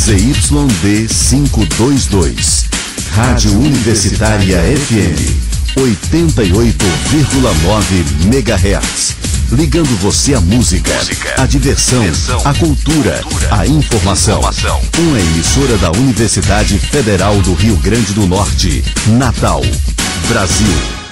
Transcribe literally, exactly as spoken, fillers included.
Z Y D quinhentos e vinte e dois. Rádio Universitária F M oitenta e oito vírgula nove megahertz. Ligando você à música, música à diversão, diversão, à cultura, cultura à informação. informação. Uma emissora da Universidade Federal do Rio Grande do Norte, Natal, Brasil.